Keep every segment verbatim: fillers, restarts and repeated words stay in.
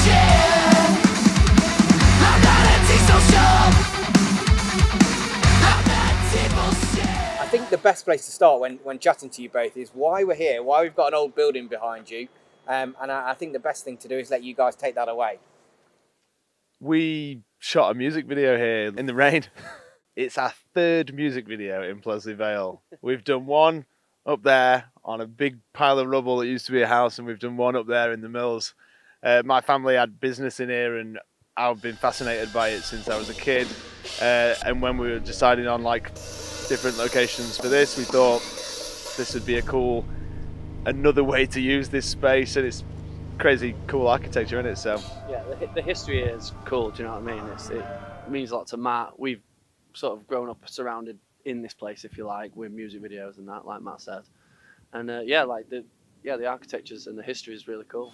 I think the best place to start when, when chatting to you both is why we're here, why we've got an old building behind you, um, and I, I think the best thing to do is let you guys take that away. We shot a music video here in the rain. It's our third music video in Pleasley Vale. We've done one up there on a big pile of rubble that used to be a house, and we've done one up there in the mills. Uh, my family had business in here, and I've been fascinated by it since I was a kid. Uh, and when we were deciding on like different locations for this, we thought this would be a cool, another way to use this space, and it's crazy cool architecture in it. So yeah, the, the history is cool. Do you know what I mean? It's, it means a lot to Matt. We've sort of grown up surrounded in this place, if you like, with music videos and that, like Matt said. And uh, yeah, like the yeah the architectures and the history is really cool.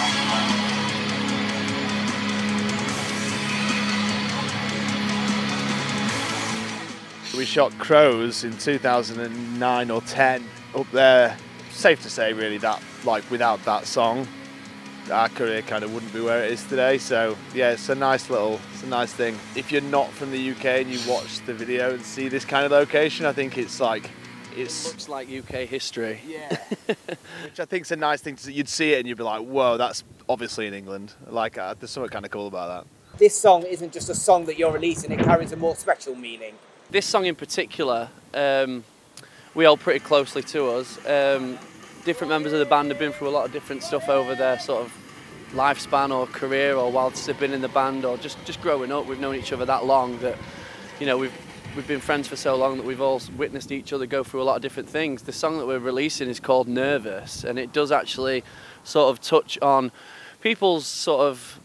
we shot Crows in two thousand nine or ten up there. Safe to say, really, that like without that song, our career kind of wouldn't be where it is today. So yeah, it's a nice little, it's a nice thing. If you're not from the U K and you watch the video and see this kind of location, I think it's like, it's, it looks like U K history. Yeah. Which I think is a nice thing to see. You'd see it and you'd be like, whoa, that's obviously in England. Like, uh, there's something kind of cool about that. This song isn't just a song that you're releasing, it carries a more special meaning. This song in particular, um, we hold pretty closely to us. Um, different members of the band have been through a lot of different stuff over their sort of lifespan or career, or whilst they've been in the band, or just, just growing up. We've known each other that long that, you know, we've we've been friends for so long that we've all witnessed each other go through a lot of different things. The song that we're releasing is called Nervous, and it does actually sort of touch on people's sort of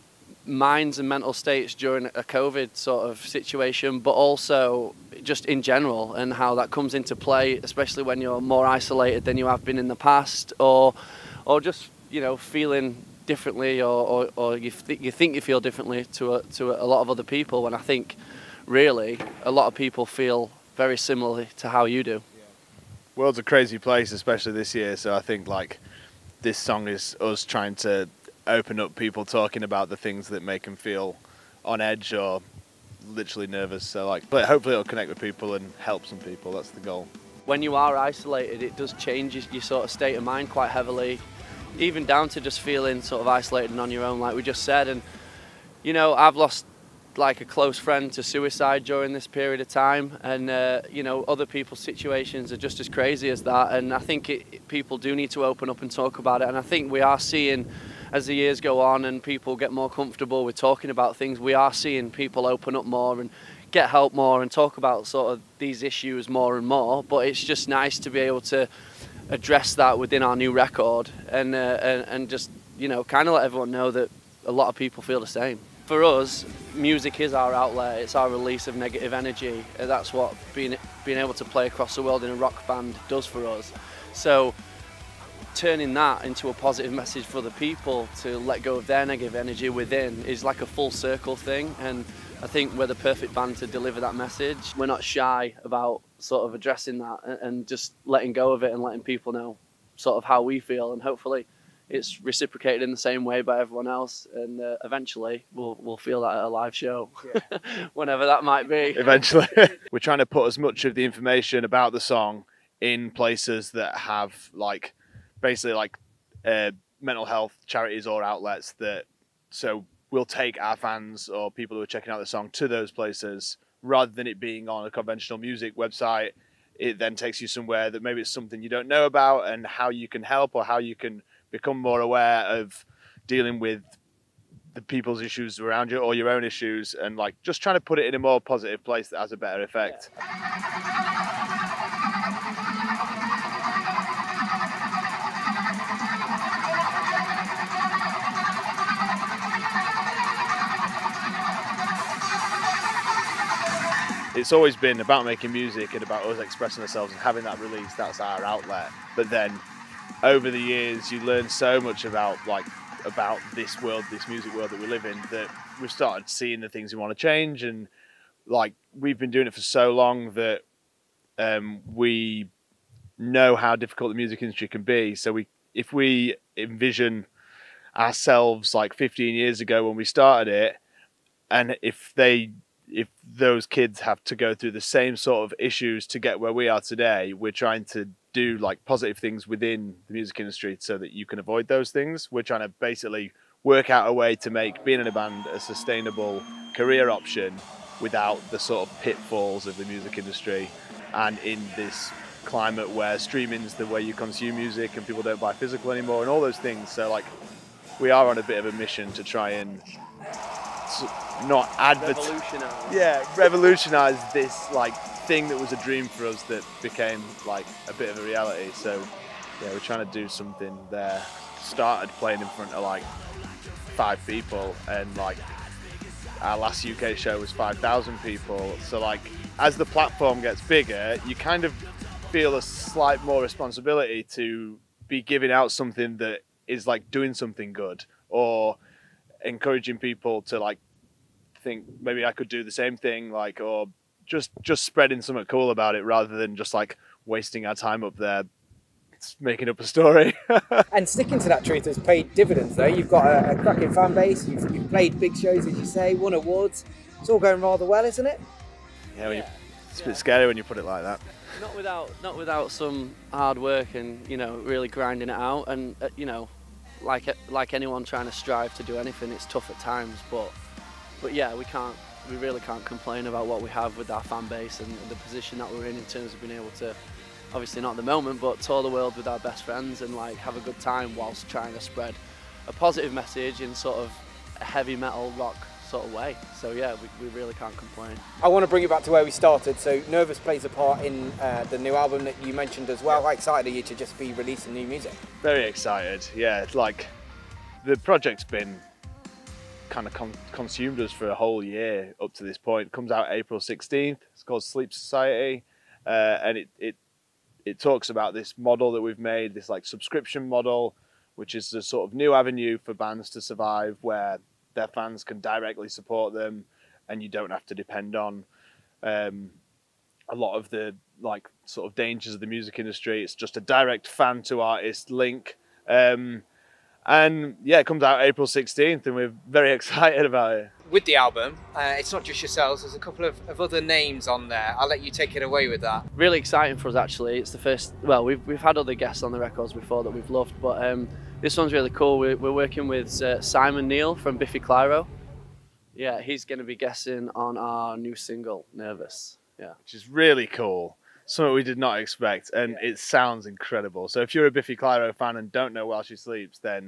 minds and mental states during a COVID sort of situation, but also just in general, and how that comes into play, especially when you're more isolated than you have been in the past, or or just, you know, feeling differently, or, or, or you, th you think you feel differently to a, to a lot of other people, when I think really a lot of people feel very similarly to how you do. Yeah. World's a crazy place, especially this year, so I think like this song is us trying to open up people talking about the things that make them feel on edge or literally nervous. So like, but hopefully it'll connect with people and help some people. That's the goal. When you are isolated, it does change your sort of state of mind quite heavily, even down to just feeling sort of isolated and on your own, like we just said. And you know, I've lost like a close friend to suicide during this period of time, and uh, you know, other people's situations are just as crazy as that. And I think it, people do need to open up and talk about it. And I think we are seeing, as the years go on and people get more comfortable with talking about things, we are seeing people open up more and get help more and talk about sort of these issues more and more. But it's just nice to be able to address that within our new record, and, uh, and, and just, you know, kind of let everyone know that a lot of people feel the same. For us, music is our outlet, it's our release of negative energy. That's what being, being able to play across the world in a rock band does for us. So turning that into a positive message for the people to let go of their negative energy within is like a full circle thing, and I think we're the perfect band to deliver that message. We're not shy about sort of addressing that and just letting go of it and letting people know sort of how we feel, and hopefully it's reciprocated in the same way by everyone else, and uh, eventually we'll, we'll feel that at a live show, yeah. Whenever that might be. Eventually. We're trying to put as much of the information about the song in places that have like basically like uh, mental health charities or outlets, that so we'll take our fans or people who are checking out the song to those places, rather than it being on a conventional music website. It then takes you somewhere that maybe it's something you don't know about, and how you can help or how you can become more aware of dealing with the people's issues around you or your own issues, and like just trying to put it in a more positive place that has a better effect. Yeah. It's always been about making music and about us expressing ourselves and having that release. That's our outlet. But then over the years, you learn so much about like about this world, this music world that we live in, that we've started seeing the things we want to change. And like we've been doing it for so long that um, we know how difficult the music industry can be. So we, if we envision ourselves like fifteen years ago when we started it, and if they if those kids have to go through the same sort of issues to get where we are today, we're trying to do like positive things within the music industry so that you can avoid those things. We're trying to basically work out a way to make being in a band a sustainable career option without the sort of pitfalls of the music industry, and in this climate where streaming's the way you consume music and people don't buy physical anymore and all those things. So like we are on a bit of a mission to try and not advertise, revolutionize. yeah, revolutionize this like thing that was a dream for us that became like a bit of a reality. So yeah, we're trying to do something there. Started playing in front of like five people, and like our last U K show was five thousand people. So like as the platform gets bigger, you kind of feel a slight more responsibility to be giving out something that is like doing something good, or encouraging people to like think maybe I could do the same thing, like, or just just spreading something cool about it rather than just like wasting our time up there making up a story. And sticking to that truth has paid dividends though. You've got a, a cracking fan base, you've, you've played big shows as you say, won awards. It's all going rather well, isn't it? Yeah, when Yeah. You, it's a Yeah. bit scary when you put it like that. Not without, not without some hard work and, you know, really grinding it out. And uh, you know, like like anyone trying to strive to do anything, it's tough at times. But but yeah, we can't, we really can't complain about what we have with our fan base and the position that we're in in terms of being able to, obviously not at the moment, but tour the world with our best friends and like have a good time whilst trying to spread a positive message in sort of a heavy metal rock sort of way. So yeah, we, we really can't complain. I want to bring it back to where we started. So Nervous plays a part in uh, the new album that you mentioned as well. How excited are you to just be releasing new music? Very excited. Yeah, it's like the project's been kind of con consumed us for a whole year up to this point. It comes out April sixteenth. It's called Sleep Society, uh, and it, it it talks about this model that we've made, this like subscription model, which is a sort of new avenue for bands to survive, where their fans can directly support them, and you don't have to depend on um, a lot of the like sort of dangers of the music industry. It's just a direct fan to artist link. Um, and yeah, it comes out April sixteenth, and we're very excited about it. With the album, uh, it's not just yourselves, there's a couple of, of other names on there. I'll let you take it away with that. Really exciting for us actually. It's the first, well, we've, we've had other guests on the records before that we've loved, but um, this one's really cool. We're, we're working with uh, Simon Neil from Biffy Clyro. Yeah, he's going to be guessing on our new single, Nervous. Yeah, Which is really cool. Something we did not expect, and Yeah. it sounds incredible. So if you're a Biffy Clyro fan and don't know While She Sleeps, then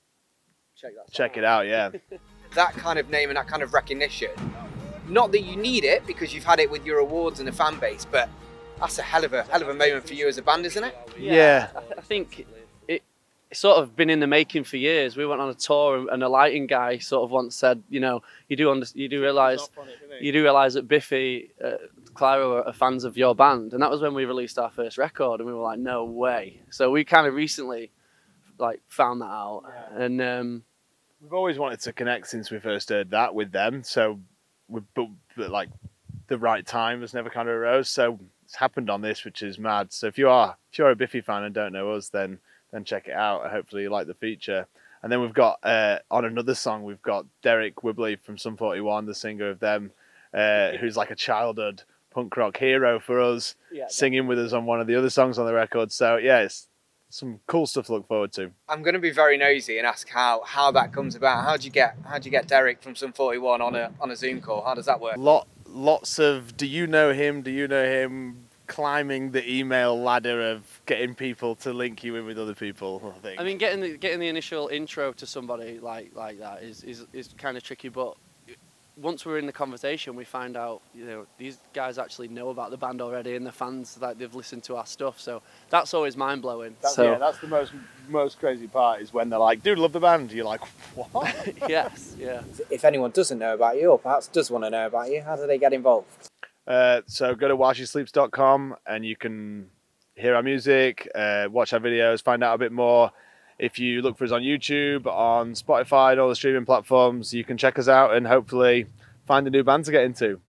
check that. check it out, yeah. That kind of name and that kind of recognition, not that you need it because you've had it with your awards and a fan base, but that's a hell of a hell of a moment for you as a band, isn't it? Yeah. I, I think it, it's sort of been in the making for years. We went on a tour, and a lighting guy sort of once said, you know, you do under, you do realise you do realise that Biffy, uh, Clyro are fans of your band, and that was when we released our first record, and we were like, no way. So we kind of recently like found that out, Yeah. and um, We've always wanted to connect since we first heard that with them. So, we, but, but like the right time has never kind of arose. So it's happened on this, which is mad. So if you are if you're a Biffy fan and don't know us, then then check it out. Hopefully you like the feature. And then we've got uh, on another song, we've got Derek Wibley from Sum forty-one, the singer of them, uh, who's like a childhood punk rock hero for us, yeah, singing with us on one of the other songs on the record. So yeah, it's some cool stuff to look forward to. I'm going to be very nosy and ask how how that comes about. How do you get how do you get Derek from Sum forty-one on a on a Zoom call? How does that work? Lot lots of do you know him? Do you know him? Climbing the email ladder of getting people to link you in with other people. I think. I mean, getting the getting the initial intro to somebody like like that is is, is kind of tricky, but once we're in the conversation, we find out, you know, these guys actually know about the band already, and the fans, that they've listened to our stuff. So that's always mind blowing. That's, So yeah, that's the most most crazy part is when they're like, "Dude, love the band." You're like, "What?" yes, yeah. If anyone doesn't know about you, or perhaps does want to know about you, how do they get involved? Uh, so go to while she sleeps dot com and you can hear our music, uh, watch our videos, find out a bit more. If you look for us on YouTube, on Spotify, and all the streaming platforms, you can check us out and hopefully find a new band to get into.